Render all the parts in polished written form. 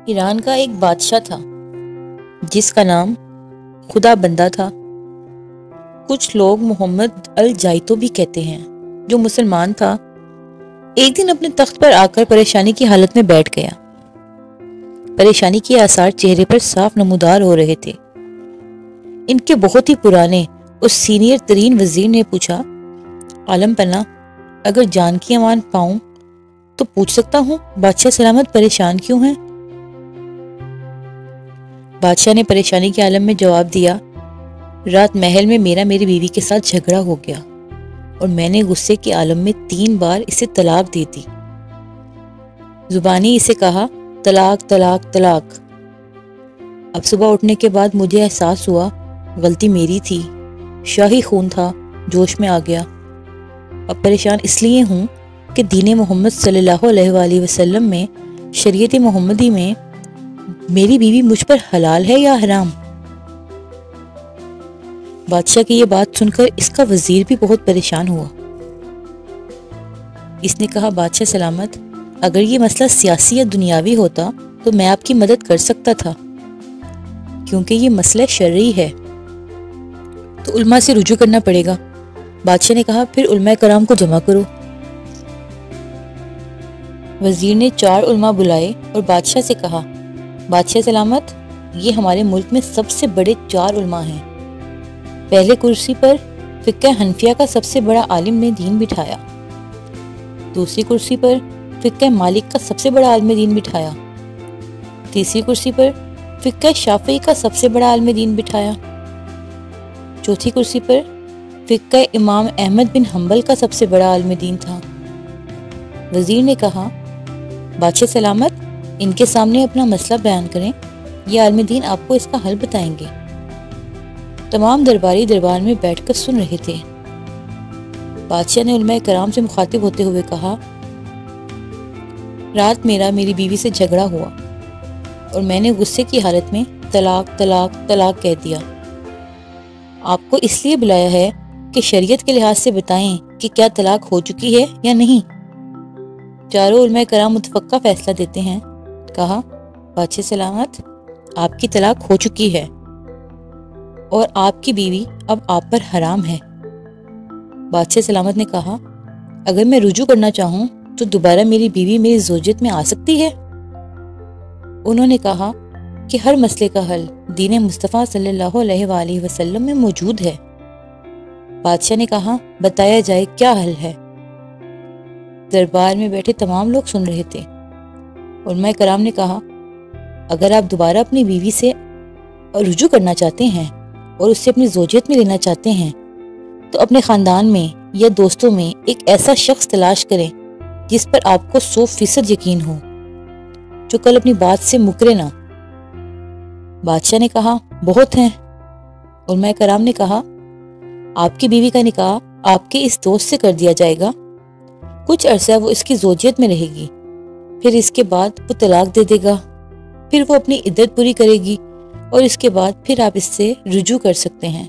ایران کا ایک بادشاہ تھا جس کا نام خدا بندہ تھا۔ کچھ لوگ محمد الجائتو بھی کہتے ہیں، جو مسلمان تھا۔ ایک دن اپنے تخت پر آ کر پریشانی کی حالت میں بیٹھ گیا۔ پریشانی کے آثار چہرے پر صاف نمودار ہو رہے تھے۔ ان کے بہت ہی پرانے اور سینئر ترین وزیر نے پوچھا، عالم پناہ، اگر جان کی امان پاؤں تو پوچھ سکتا ہوں بادشاہ سلامت پریشان کیوں ہیں؟ بادشاہ نے پریشانی کے عالم میں جواب دیا، رات محل میں میری بیوی کے ساتھ جھگڑا ہو گیا اور میں نے غصے کے عالم میں 3 بار اسے طلاق دے دی۔ زبانی اسے کہا، طلاق طلاق طلاق۔ اب صبح اٹھنے کے بعد مجھے احساس ہوا غلطی میری تھی، شاہی خون تھا، جوش میں آ گیا۔ اب پریشان اس لیے ہوں کہ دین محمد صلی اللہ علیہ وآلہ وسلم میں، شریعت محمدی میں میری بیوی مجھ پر حلال ہے یا حرام؟ بادشاہ کی یہ بات سن کر اس کا وزیر بھی بہت پریشان ہوا۔ اس نے کہا، بادشاہ سلامت، اگر یہ مسئلہ سیاسی یا دنیاوی ہوتا تو میں آپ کی مدد کر سکتا تھا، کیونکہ یہ مسئلہ شرعی ہے تو علماء سے رجوع کرنا پڑے گا۔ بادشاہ نے کہا، پھر علماء کرام کو جمع کرو۔ وزیر نے 4 علماء بلائے اور بادشاہ سے کہا، بادشاہ سلامت، یہ ہمارے ملک میں سب سے بڑے 4 علماء ہیں۔ پہلے کرسی پر فقہ حنفیہ کا سب سے بڑا عالم نے دین بٹھایا، دوسری کرسی پر فقہ مالک کا سب سے بڑا عالم دین بٹھایا، تیسری کرسی پر فقہ شافعی کا سب سے بڑا عالم دین بٹھایا، چوتھی کرسی پر فقہ امام احمد بن حنبل کا سب سے بڑا عالم دین تھا۔ وزیر نے کہا، بادشاہ سلامت، ان کے سامنے اپنا مسئلہ بیان کریں، یہ عالم دین آپ کو اس کا حل بتائیں گے۔ تمام درباری دربار میں بیٹھ کر سن رہے تھے۔ بادشاہ نے علماء کرام سے مخاطب ہوتے ہوئے کہا، رات میری بیوی سے جھگڑا ہوا اور میں نے غصے کی حالت میں طلاق طلاق طلاق کہہ دیا۔ آپ کو اس لیے بلایا ہے کہ شریعت کے لحاظ سے بتائیں کہ کیا طلاق ہو چکی ہے یا نہیں۔ چاروں علماء کرام متفقہ فیصلہ دیتے ہیں۔ کہا، بادشاہ سلامت، آپ کی طلاق ہو چکی ہے اور آپ کی بیوی اب آپ پر حرام ہے۔ بادشاہ سلامت نے کہا، اگر میں رجوع کرنا چاہوں تو دوبارہ میری بیوی میری زوجیت میں آ سکتی ہے؟ انہوں نے کہا کہ ہر مسئلے کا حل دین مصطفیٰ صلی اللہ علیہ وآلہ وسلم میں موجود ہے۔ بادشاہ نے کہا، بتایا جائے کیا حل ہے؟ دربار میں بیٹھے تمام لوگ سن رہے تھے۔ علماء کرام نے کہا، اگر آپ دوبارہ اپنی بیوی سے رجوع کرنا چاہتے ہیں اور اسے اپنی زوجیت میں لینا چاہتے ہیں تو اپنے خاندان میں یا دوستوں میں ایک ایسا شخص تلاش کریں جس پر آپ کو 100% یقین ہو، جو کل اپنی بات سے مکرے نہ۔ بادشاہ نے کہا، بہت ہیں۔ علماء کرام نے کہا، آپ کی بیوی کا نکاح آپ کے اس دوست سے کر دیا جائے گا، کچھ عرصہ وہ اس کی زوجیت میں رہے گی، پھر اس کے بعد وہ طلاق دے دے گا، پھر وہ اپنی عدت پوری کرے گی اور اس کے بعد پھر آپ اس سے رجوع کر سکتے ہیں۔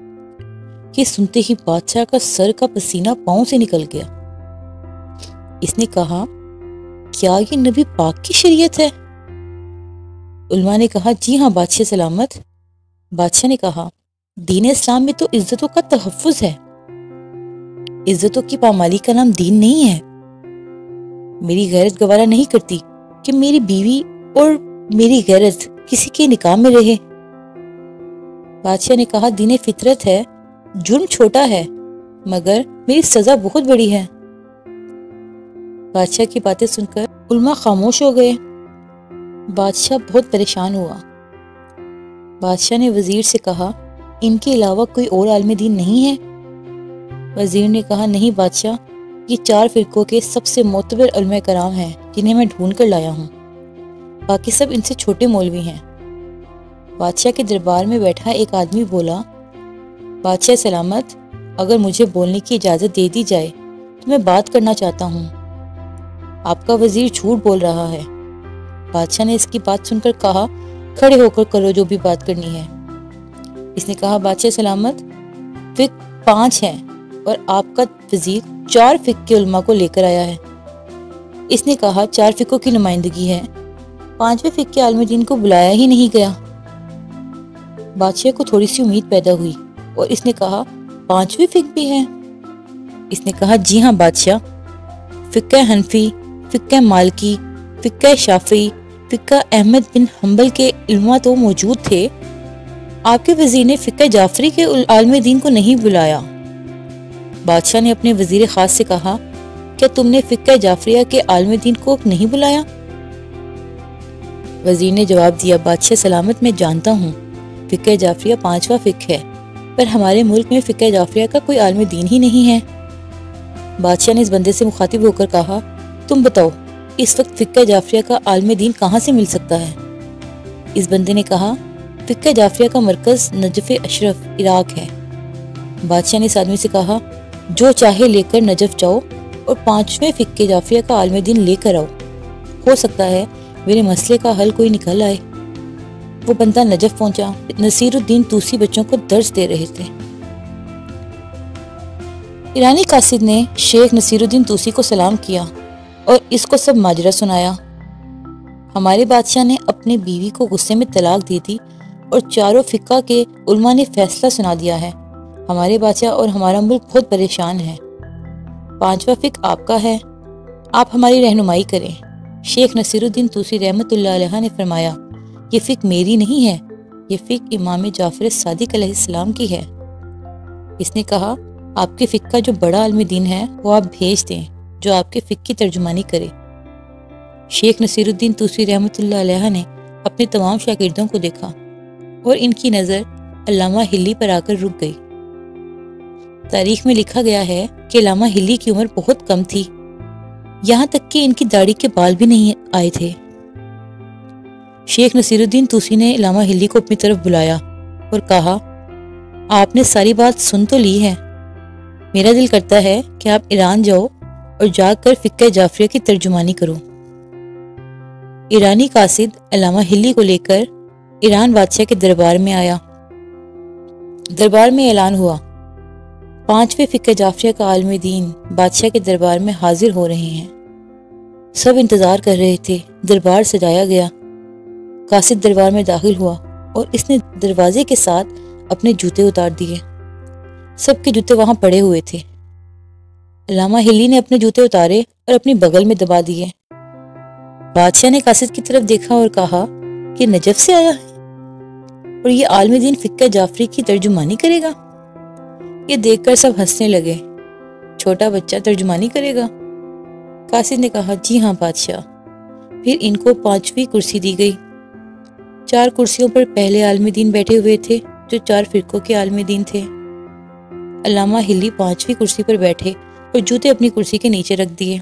یہ سنتے ہی بادشاہ کا سر کا پسینہ پاؤں سے نکل گیا۔ اس نے کہا، کیا یہ نبی پاک کی شریعت ہے؟ علماء نے کہا، جی ہاں بادشاہ سلامت۔ بادشاہ نے کہا، دین اسلام میں تو عزتوں کا تحفظ ہے، عزتوں کی پامالی کا نام دین نہیں ہے۔ میری غیرت گوارا نہیں کرتی کہ میری بیوی اور میری غیرت کسی کے نکاح میں رہے۔ بادشاہ نے کہا، دین فطرت ہے، جرم چھوٹا ہے مگر میری سزا بہت بڑی ہے۔ بادشاہ کی باتیں سن کر علماء خاموش ہو گئے۔ بادشاہ بہت پریشان ہوا۔ بادشاہ نے وزیر سے کہا، ان کے علاوہ کوئی اور عالم دین نہیں ہے؟ وزیر نے کہا، نہیں بادشاہ، یہ 4 فرقوں کے سب سے معتبر علماء کرام ہیں جنہیں میں ڈھونڈ کر لایا ہوں، باقی سب ان سے چھوٹے مولوی ہیں۔ بادشاہ کے دربار میں بیٹھا ایک آدمی بولا، بادشاہ سلامت، اگر مجھے بولنے کی اجازت دے دی جائے تو میں بات کرنا چاہتا ہوں۔ آپ کا وزیر جھوٹ بول رہا ہے۔ بادشاہ نے اس کی بات سن کر کہا، کھڑے ہو کر کرو جو بھی بات کرنی ہے۔ اس نے کہا، بادشاہ سلامت، فقہ 5 ہیں اور آپ کا وزیر 4 فقہ کے علماء کو لے کر آیا ہے۔ اس نے کہا، 4 فقوں کی نمائندگی ہے، 5वें فقہ کے عالم دین کو بلایا ہی نہیں گیا۔ بادشاہ کو تھوڑی سی امید پیدا ہوئی اور اس نے کہا 5ویں فقہ بھی ہے؟ اس نے کہا جی ہاں بادشاہ، فقہ حنفی، فقہ مالکی، فقہ شافعی، فقہ احمد بن حنبل کے علماء تو موجود تھے، آپ کے وزیر نے فقہ جعفری کے عالم دین کو نہیں بلایا۔ بادشاہ نے اپنے وزیر خاص سے کہا کیا تم نے فقہ جعفریہ کے عالم دین کو نہیں بلایا؟ وزیر نے جواب دیا بادشاہ سلامت، میں جانتا ہوں فقہ جعفریہ 5واں فقہ ہے، پر ہمارے ملک میں فقہ جعفریہ کا کوئی عالم دین ہی نہیں ہے۔ بادشاہ نے اس بندے سے مخاطب ہو کر کہا تم بتاؤ اس وقت فقہ جعفریہ کا عالم دین کہاں سے مل سکتا ہے؟ اس بندے نے کہا فقہ جعفریہ کا مرکز نجف اشرف عراق ہے۔ بادشاہ نے اس آدمی سے کہا جو چاہے لے کر نجف جاؤ اور 5ویں فقہ جعفریہ کا عالم دین لے کر آؤ، ہو سکتا ہے میرے مسئلے کا حل کوئی نکل آئے۔ وہ بندہ نجف پہنچا، نصیر الدین توسی بچوں کو درس دے رہے تھے۔ ایرانی قاصد نے شیخ نصیر الدین توسی کو سلام کیا اور اس کو سب ماجرا سنایا۔ ہمارے بادشاہ نے اپنی بیوی کو غصے میں طلاق دی تھی اور چاروں فقہ کے علماء نے فیصلہ سنا دیا ہے۔ ہمارے بادشاہ اور ہمارا ملک بہت پریشان ہے۔ 5واں فقہ آپ کا ہے، آپ ہماری رہنمائی کریں۔ شیخ نصیر الدین توسی رحمۃ اللہ علیہ نے فرمایا یہ فقہ میری نہیں ہے، یہ فقہ امام جعفر صادق علیہ السلام کی ہے۔ اس نے کہا آپ کے فقہ کا جو بڑا عالم دین ہے وہ آپ بھیج دیں جو آپ کے فقہ کی ترجمانی کرے۔ شیخ نصیر الدین توسی رحمۃ اللہ علیہ نے اپنے تمام شاگردوں کو دیکھا اور ان کی نظر علامہ ہلی پر آ کر رک گئی۔ تاریخ میں لکھا گیا ہے کہ علامہ ہلی کی عمر بہت کم تھی، یہاں تک کہ ان کی داڑھی کے بال بھی نہیں آئے تھے۔ شیخ نصیر الدین توسی نے علامہ ہلی کو اپنی طرف بلایا اور کہا آپ نے ساری بات سن تو لی ہے، میرا دل کرتا ہے کہ آپ ایران جاؤ اور جا کر فقہ جعفریہ کی ترجمانی کرو۔ ایرانی قاصد علامہ ہلی کو لے کر ایران بادشاہ کے دربار میں آیا۔ دربار میں اعلان ہوا 5ویں فقہ جعفریہ کا عالم دین بادشاہ کے دربار میں حاضر ہو رہے ہیں۔ سب انتظار کر رہے تھے، دربار سجایا گیا۔ قاصد دربار میں داخل ہوا اور اس نے دروازے کے ساتھ اپنے جوتے اتار دیے۔ سب کے جوتے وہاں پڑے ہوئے تھے۔ علامہ ہلی نے اپنے جوتے اتارے اور اپنی بغل میں دبا دیے۔ بادشاہ نے قاصد کی طرف دیکھا اور کہا کہ نجف سے آیا ہے اور یہ عالم دین فقہ جعفری کی ترجمانی کرے گا؟ یہ دیکھ کر سب ہنسنے لگے۔ چھوٹا بچہ ترجمانی کرے گا؟ قاصد نے کہا جی ہاں بادشاہ۔ پھر ان کو 5ویں کرسی دی گئی۔ 4 کرسیوں پر پہلے عالم دین بیٹھے ہوئے تھے جو 4 فرقوں کے عالم دین تھے۔ علامہ ہلی 5ویں کرسی پر بیٹھے اور جوتے اپنی کرسی کے نیچے رکھ دیے۔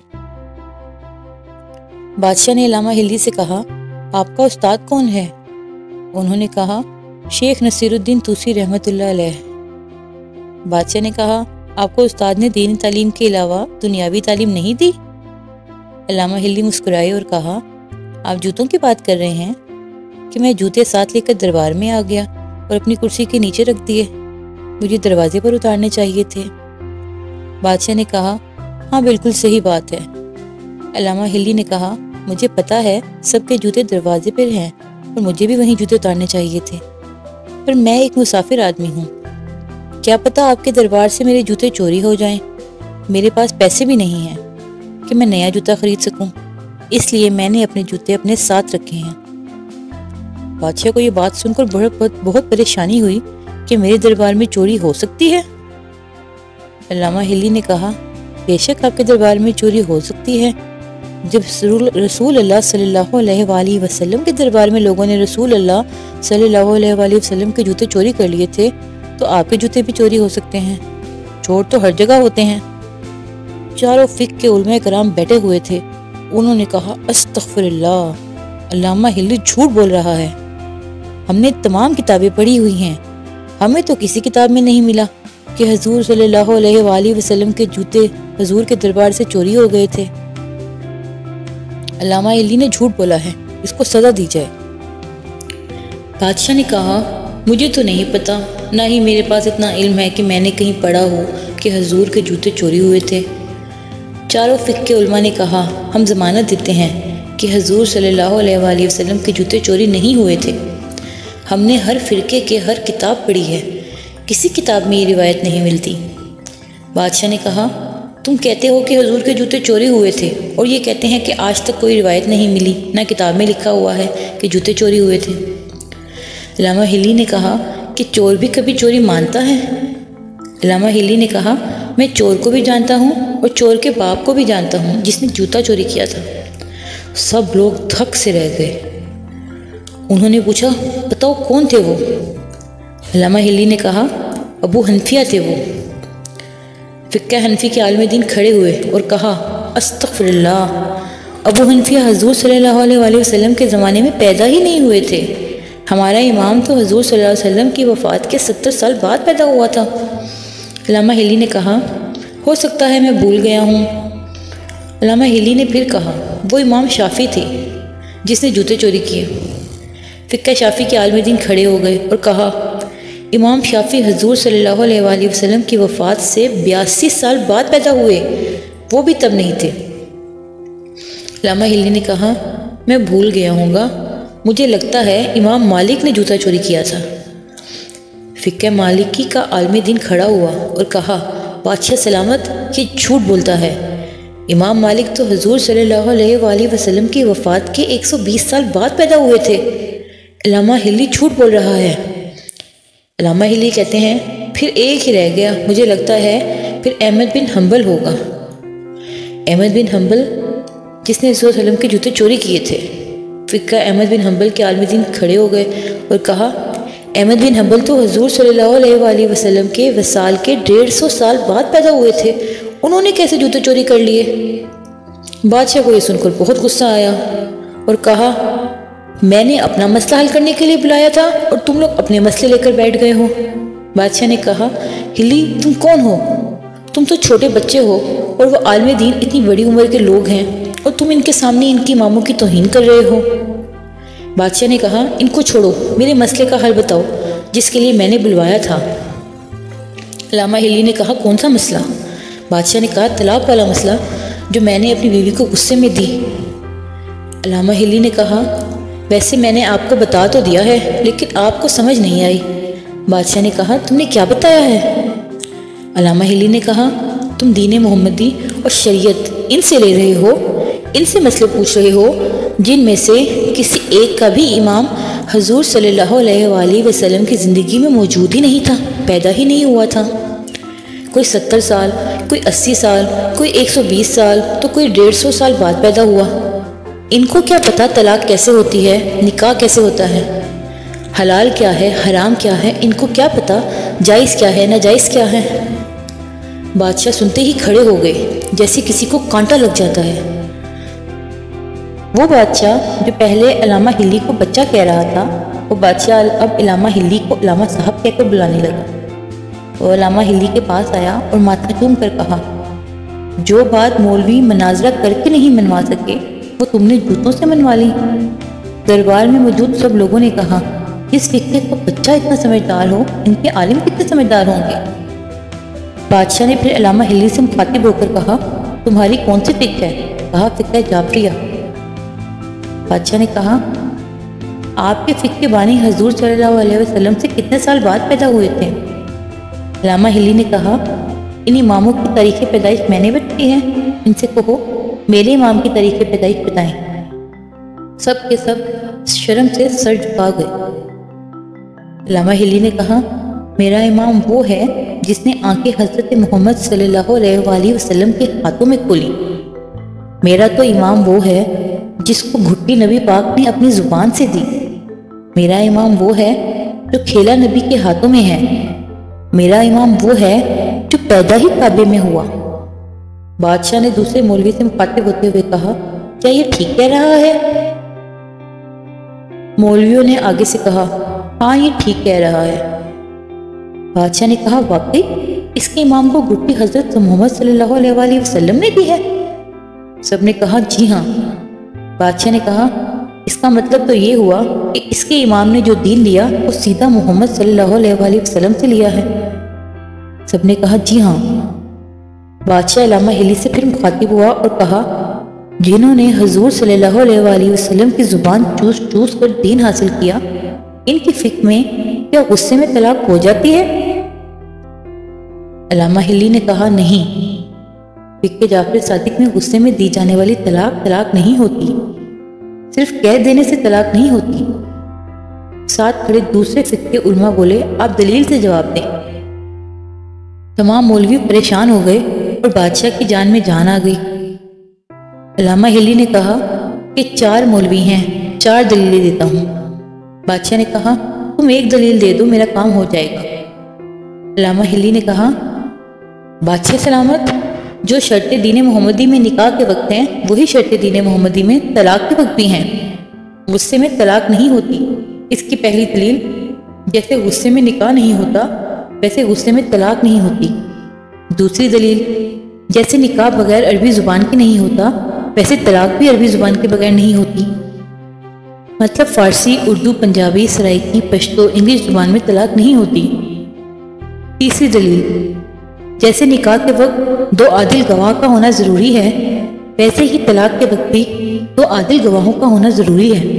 بادشاہ نے علامہ ہلی سے کہا آپ کا استاد کون ہے؟ انہوں نے کہا شیخ نصیر الدین توسی رحمۃ اللہ علیہ۔ بادشاہ نے کہا آپ کو استاد نے دینی تعلیم کے علاوہ دنیاوی تعلیم نہیں دی؟ علامہ ہلی مسکرائے اور کہا آپ جوتوں کی بات کر رہے ہیں کہ میں جوتے ساتھ لے کر دربار میں آ گیا اور اپنی کرسی کے نیچے رکھ دیے، مجھے دروازے پر اتارنے چاہیے تھے۔ بادشاہ نے کہا ہاں بالکل صحیح بات ہے۔ علامہ ہلی نے کہا مجھے پتا ہے سب کے جوتے دروازے پر ہیں اور مجھے بھی وہیں جوتے اتارنے چاہیے تھے، پر میں ایک مسافر آدمی ہوں، کیا پتا آپ کے دربار سے میرے جوتے چوری ہو جائیں۔ میرے پاس پیسے بھی نہیں ہیں کہ میں نیا جوتا خرید سکوں، اس لیے میں نے اپنے جوتے اپنے ساتھ رکھے ہیں۔ بادشاہ کو یہ بات سن کر بہت پریشانی ہوئی کہ میرے دربار میں چوری ہو سکتی ہے۔ علامہ ہلی نے کہا بے شک آپ کے دربار میں چوری ہو سکتی ہے۔ جب رسول اللہ صلی اللہ علیہ وآلہ وسلم کے دربار میں لوگوں نے رسول اللہ صلی اللہ علیہ وآلہ وسلم کے جوتے چوری کر لیے تھے تو آپ کے جوتے بھی چوری ہو سکتے ہیں، چور تو ہر جگہ ہوتے ہیں۔ چاروں فقہ کے علماء کرام بیٹھے ہوئے تھے۔ انہوں نے کہا استغفر اللہ، علامہ ہلی جھوٹ بول رہا ہے، ہم نے تمام کتابیں پڑھی ہوئی ہیں، ہمیں تو کسی کتاب میں نہیں ملا کہ حضور صلی اللہ علیہ وآلہ وسلم کے جوتے حضور کے دربار سے چوری ہو گئے تھے۔ علامہ ہلی نے جھوٹ بولا ہے، اس کو سزا دی جائے۔ بادشاہ نے کہا مجھے تو نہیں پتا، نہ ہی میرے پاس اتنا علم ہے کہ میں نے کہیں پڑھا ہو کہ حضور کے جوتے چوری ہوئے تھے۔ چاروں فقہ کے علماء نے کہا ہم ضمانت دیتے ہیں کہ حضور صلی اللہ علیہ وآلہ وسلم کے جوتے چوری نہیں ہوئے تھے۔ ہم نے ہر فرقے کے ہر کتاب پڑھی ہے، کسی کتاب میں یہ روایت نہیں ملتی۔ بادشاہ نے کہا تم کہتے ہو کہ حضور کے جوتے چوری ہوئے تھے اور یہ کہتے ہیں کہ آج تک کوئی روایت نہیں ملی، نہ کتاب میں لکھا ہوا ہے کہ جوتے چوری ہوئے تھے۔ علامہ ہلی نے کہا کہ چور بھی کبھی چوری مانتا ہے؟ علامہ ہلی نے کہا میں چور کو بھی جانتا ہوں اور چور کے باپ کو بھی جانتا ہوں جس نے جوتا چوری کیا تھا۔ سب لوگ تھک سے رہ گئے۔ انہوں نے پوچھا بتاؤ کون تھے وہ؟ علامہ ہلی نے کہا ابو حنفیہ تھے وہ۔ فقہ حنفی کے عالم دین کھڑے ہوئے اور کہا استغفر اللہ، ابو حنفیہ حضور صلی اللہ علیہ وآلہ وسلم کے زمانے میں پیدا ہی نہیں ہوئے تھے۔ ہمارا امام تو حضور صلی اللہ علیہ وسلم کی وفات کے 70 سال بعد پیدا ہوا تھا۔ علامہ ہلی نے کہا ہو سکتا ہے میں بھول گیا ہوں۔ علامہ ہلی نے پھر کہا وہ امام شافعی تھے جس نے جوتے چوری کیے۔ فقہ شافعی کے عالم دین کھڑے ہو گئے اور کہا امام شافعی حضور صلی اللہ علیہ وآلہ وسلم کی وفات سے 82 سال بعد پیدا ہوئے، وہ بھی تب نہیں تھے۔ علامہ ہلی نے کہا میں بھول گیا ہوں گا، مجھے لگتا ہے امام مالک نے جوتا چوری کیا تھا۔ فقہ مالکی کا عالم دین کھڑا ہوا اور کہا بادشاہ سلامت، یہ جھوٹ بولتا ہے، امام مالک تو حضور صلی اللہ علیہ وآلہ وسلم کی وفات کے 120 سال بعد پیدا ہوئے تھے۔ علامہ ہلی جھوٹ بول رہا ہے۔ علامہ ہلی کہتے ہیں پھر ایک ہی رہ گیا، مجھے لگتا ہے پھر احمد بن حنبل ہوگا۔ احمد بن حنبل جس نے حضور صلی اللہ علیہ وسلم کے جوتے چوری کیے تھے۔ فقہ احمد بن حنبل کے عالم دین کھڑے ہو گئے اور کہا احمد بن حنبل تو حضور صلی اللہ علیہ وآلہ وسلم کے وصال کے 150 سال بعد پیدا ہوئے تھے، انہوں نے کیسے جوتے چوری کر لیے؟ بادشاہ کو یہ سن کر بہت غصہ آیا اور کہا میں نے اپنا مسئلہ حل کرنے کے لیے بلایا تھا اور تم لوگ اپنے مسئلے لے کر بیٹھ گئے ہو۔ بادشاہ نے کہا ہلی تم کون ہو؟ تم تو چھوٹے بچے ہو اور وہ عالم دین اتنی بڑی عمر کے لوگ ہیں اور تم ان کے سامنے ان کی اماموں کی توہین کر رہے ہو۔ بادشاہ نے کہا ان کو چھوڑو، میرے مسئلے کا حل بتاؤ جس کے لیے میں نے بلوایا تھا۔ علامہ ہلی نے کہا کون سا مسئلہ؟ بادشاہ نے کہا طلاق والا مسئلہ جو میں نے اپنی بیوی کو غصے میں دی۔ علامہ ہلی نے کہا ویسے میں نے آپ کو بتا تو دیا ہے لیکن آپ کو سمجھ نہیں آئی۔ بادشاہ نے کہا تم نے کیا بتایا ہے؟ علامہ ہلی نے کہا تم دین محمدی اور شریعت ان سے لے رہے ہو، ان سے مسئلے پوچھ رہے ہو جن میں سے کسی ایک کا بھی امام حضور صلی اللہ علیہ وآلہ وسلم کی زندگی میں موجود ہی نہیں تھا، پیدا ہی نہیں ہوا تھا۔ کوئی 70 سال، کوئی 80 سال، کوئی 120 سال تو کوئی 150 سال بعد پیدا ہوا۔ ان کو کیا پتہ طلاق کیسے ہوتی ہے، نکاح کیسے ہوتا ہے، حلال کیا ہے، حرام کیا ہے، ان کو کیا پتہ جائز کیا ہے، ناجائز کیا ہے؟ بادشاہ سنتے ہی کھڑے ہو گئے جیسے کسی کو کانٹا لگ جاتا ہے۔ وہ بادشاہ جو پہلے علامہ ہلی کو بچہ کہہ رہا تھا، وہ بادشاہ اب علامہ ہلی کو علامہ صاحب کہہ کر بلانے لگا۔ وہ علامہ ہلی کے پاس آیا اور ماتھا چوم کر کہا جو بات مولوی مناظرہ کر کے نہیں منوا سکے وہ تم نے جوتوں سے منوا لی۔ دربار میں موجود سب لوگوں نے کہا جس فقہ کا بچہ اتنا سمجھدار ہو ان کے عالم کتنے سمجھدار ہوں گے۔ بادشاہ نے پھر علامہ ہلی سے مخاطب ہو کر کہا تمہاری کون سی فقہ ہے؟ کہا فقہ جعفریہ۔ بادشاہ نے کہا آپ کے فقہ بانی حضور صلی اللہ علیہ وسلم سے کتنے سال بعد پیدا ہوئے تھے؟ علامہ ہلی نے کہا ان اماموں کی تاریخ پیدائش میں نے بتائی ہے، ان سے کہو میرے امام کی تاریخ پیدائش بتائیں۔ سب کے سب شرم سے سر جھکا گئے۔ علامہ ہلی نے کہا میرا امام وہ ہے جس نے آنکھیں حضرت محمد صلی اللہ علیہ وآلہ وسلم کے ہاتھوں میں کھولی۔ میرا تو امام وہ ہے جس کو گھٹی نبی پاک نے اپنی زبان سے دی۔ میرا امام وہ ہے جو کھیلا نبی کے ہاتھوں میں ہے۔ میرا امام وہ ہے جو پیدا ہی کعبے میں ہوا۔ بادشاہ نے دوسرے مولوی سے مخاطب ہوتے ہوئے کہا کیا یہ ٹھیک کہہ رہا ہے؟ مولویوں نے آگے سے کہا ہاں یہ ٹھیک کہہ رہا ہے۔ بادشاہ نے کہا واقعی اس کے امام کو گھٹی حضرت محمد صلی اللہ علیہ وآلہ وسلم نے دی ہے؟ سب نے کہا جی ہاں۔ بادشاہ نے کہا اس کا مطلب تو یہ ہوا کہ اس کے امام نے جو دین لیا وہ سیدھا محمد صلی اللہ علیہ وآلہ وسلم سے لیا ہے۔ سب نے کہا جی ہاں۔ بادشاہ علامہ ہلی سے پھر مخاطب ہوا اور کہا جنہوں نے حضور صلی اللہ علیہ وسلم کی زبان چوس چوس کر دین حاصل کیا، ان کی فکر میں کیا غصے میں طلاق ہو جاتی ہے؟ علامہ ہلی نے کہا، نہیں، فقہ جعفر صادق میں غصے میں دی جانے والی طلاق نہیں ہوتی، صرف کہہ دینے سے طلاق نہیں ہوتی۔ ساتھ کھڑے دوسرے فقہ علماء بولے، آپ دلیل سے جواب دیں۔ تمام مولوی پریشان ہو گئے اور بادشاہ کی جان میں جان آ گئی۔ علامہ ہلی نے کہا کہ 4 مولوی ہیں، 4 دلیلیں دیتا ہوں۔ بادشاہ نے کہا، تم ایک دلیل دے دو، میرا کام ہو جائے گا۔ علامہ ہلی نے کہا، بادشاہ سلامت، جو شرط دین محمدی میں نکاح کے وقت ہیں وہی شرط دین محمدی میں طلاق کے وقت بھی ہیں۔ غصے میں طلاق نہیں ہوتی، اس کی پہلی دلیل، جیسے غصے میں نکاح نہیں ہوتا ویسے غصے میں طلاق نہیں ہوتی۔ دوسری دلیل، جیسے نکاح بغیر عربی زبان کے نہیں ہوتا ویسے طلاق بھی عربی زبان کے بغیر نہیں ہوتی، مطلب فارسی، اردو، پنجابی، سرائکی، پشتو، انگلش زبان میں طلاق نہیں ہوتی۔ تیسری دلیل، جیسے نکاح کے وقت 2 عادل گواہ کا ہونا ضروری ہے ویسے ہی طلاق کے وقت بھی 2 عادل گواہوں کا ہونا ضروری ہے۔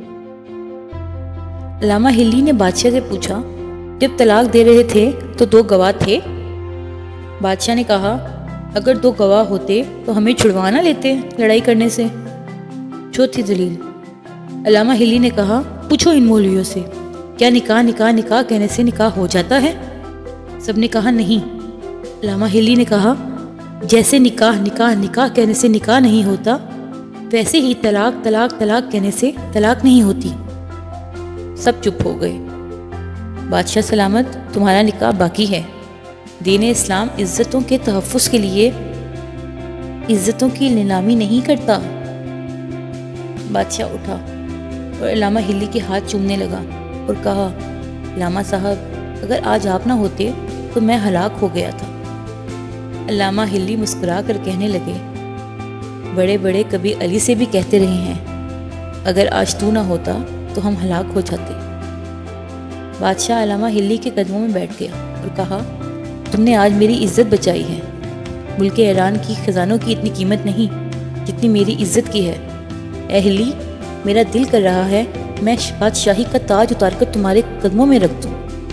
علامہ ہلی نے بادشاہ سے پوچھا، جب طلاق دے رہے تھے تو 2 گواہ تھے؟ بادشاہ نے کہا، اگر 2 گواہ ہوتے تو ہمیں چھڑوا نہ لیتے لڑائی کرنے سے۔ چوتھی دلیل، علامہ ہلی نے کہا، پوچھو ان مولویوں سے، کیا نکاح کہنے سے نکاح ہو جاتا ہے؟ سب نے کہا نہیں۔ علامہ ہلی نے کہا، جیسے نکاح کہنے سے نکاح نہیں ہوتا ویسے ہی طلاق کہنے سے طلاق نہیں ہوتی۔ سب چپ ہو گئے۔ بادشاہ سلامت، تمہارا نکاح باقی ہے۔ دین اسلام عزتوں کے تحفظ کے لیے عزتوں کی نیلامی نہیں کرتا۔ بادشاہ اٹھا اور علامہ ہلی کے ہاتھ چومنے لگا اور کہا، علامہ صاحب، اگر آج آپ نہ ہوتے تو میں ہلاک ہو گیا تھا۔ علامہ ہلی مسکرا کر کہنے لگے، بڑے بڑے کبھی علی سے بھی کہتے رہے ہیں، اگر آج تو نہ ہوتا تو ہم ہلاک ہو جاتے۔ بادشاہ علامہ ہلی کے قدموں میں بیٹھ گیا اور کہا، تم نے آج میری عزت بچائی ہے۔ ملک ایران کی خزانوں کی اتنی قیمت نہیں جتنی میری عزت کی ہے۔ اے ہلی، میرا دل کر رہا ہے میں بادشاہی کا تاج اتار کر تمہارے قدموں میں رکھ دوں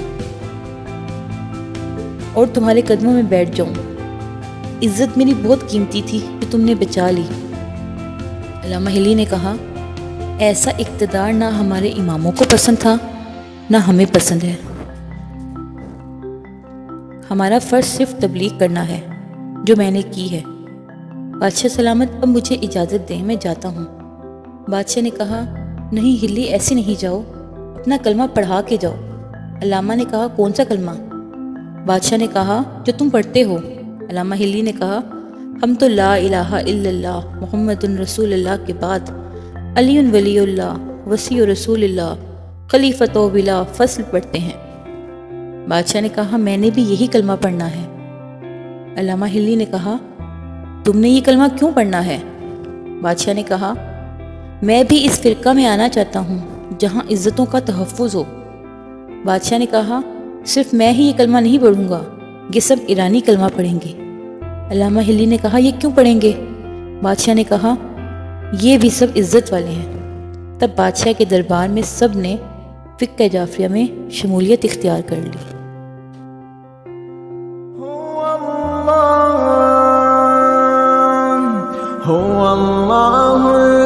اور تمہارے قدموں میں بیٹھ جاؤں۔ عزت میری بہت قیمتی تھی کہ تم نے بچا لی۔ علامہ ہلی نے کہا، ایسا اقتدار نہ ہمارے اماموں کو پسند تھا نہ ہمیں پسند ہے۔ ہمارا فرض صرف تبلیغ کرنا ہے جو میں نے کی ہے۔ بادشاہ سلامت، اب مجھے اجازت دیں، میں جاتا ہوں۔ بادشاہ نے کہا، نہیں ہلی، ایسے نہیں جاؤ، اپنا کلمہ پڑھا کے جاؤ۔ علامہ نے کہا، کون سا کلمہ؟ بادشاہ نے کہا، جو تم پڑھتے ہو۔ علامہ ہلی نے کہا، ہم تو لا الہ الا اللہ محمد رسول اللہ کے بعد علی ولی اللہ وسیع رسول اللہ خلیفۃ بلا فصل پڑھتے ہیں۔ بادشاہ نے کہا، میں نے بھی یہی کلمہ پڑھنا ہے۔ علامہ ہلی نے کہا، تم نے یہ کلمہ کیوں پڑھنا ہے؟ بادشاہ نے کہا، میں بھی اس فرقہ میں آنا چاہتا ہوں جہاں عزتوں کا تحفظ ہو۔ بادشاہ نے کہا، صرف میں ہی یہ کلمہ نہیں پڑھوں گا، یہ سب ایرانی کلمہ پڑھیں گے۔ علامہ ہلی نے کہا، یہ کیوں پڑھیں گے؟ بادشاہ نے کہا، یہ بھی سب عزت والے ہیں۔ تب بادشاہ کے دربار میں سب نے فقہ جعفریہ میں شمولیت اختیار کر لی۔ هو الله